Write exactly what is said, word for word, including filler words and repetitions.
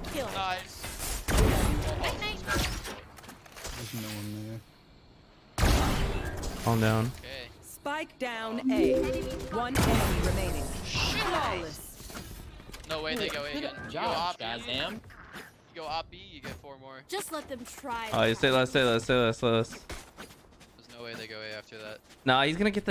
kill. Nice. Night, night. There's no one Calm down. Okay. Spike down A. One enemy remaining. Flawless. No way they go A again. Good You go job, op B. ShahZaM. You go op B, you get four more. Just let them try. Oh, you say less, say less, say less, say less. There's no way they go A after that. Nah, he's gonna get the